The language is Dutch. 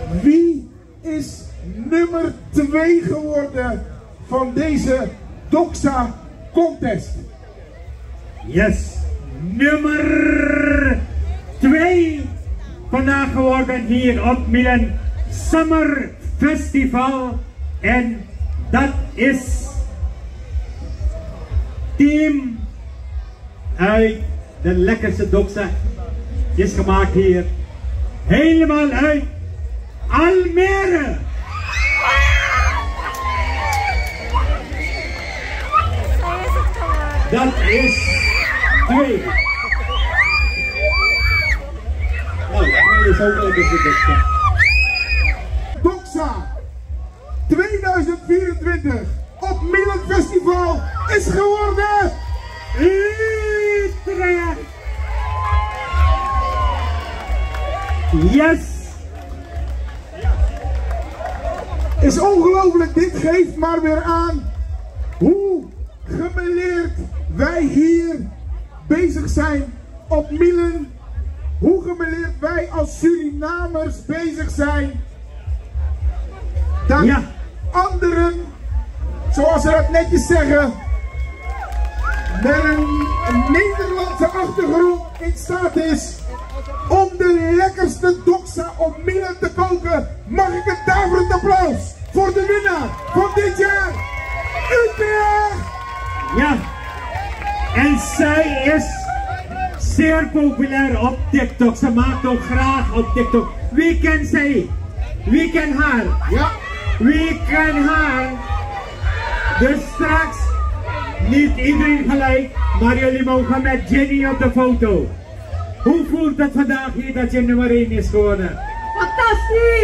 Wie is nummer 2 geworden van deze Doxa Contest? Yes, nummer 2 vandaag geworden hier op Milan Summer Festival. En dat is team uit de lekkerste Doxa. Is gemaakt hier helemaal uit Almere. Dat is 2. Nou, dat is ook lekker voor Doxa. Doxa 2024 op Milan Festival is geworden Utrecht. Yes. Is ongelooflijk, dit geeft maar weer aan hoe gemêleerd wij hier bezig zijn op Milan. Hoe gemêleerd wij als Surinamers bezig zijn. Dat anderen, zoals ze dat netjes zeggen, met een Nederlandse achtergrond in staat is om de lekkerste Doxa op Milan te koken. Mag ik een daverend applaus voor de winnaar van dit jaar, Utrecht! Ja, en zij is zeer populair op TikTok. Ze maakt ook graag op TikTok. Wie kent zij? Wie kent haar? Ja. Wie kent haar? Dus straks, niet iedereen gelijk, maar jullie mogen met Jenny op de foto. Hoe voelt het vandaag hier dat je nummer 1 is geworden? Fantastisch!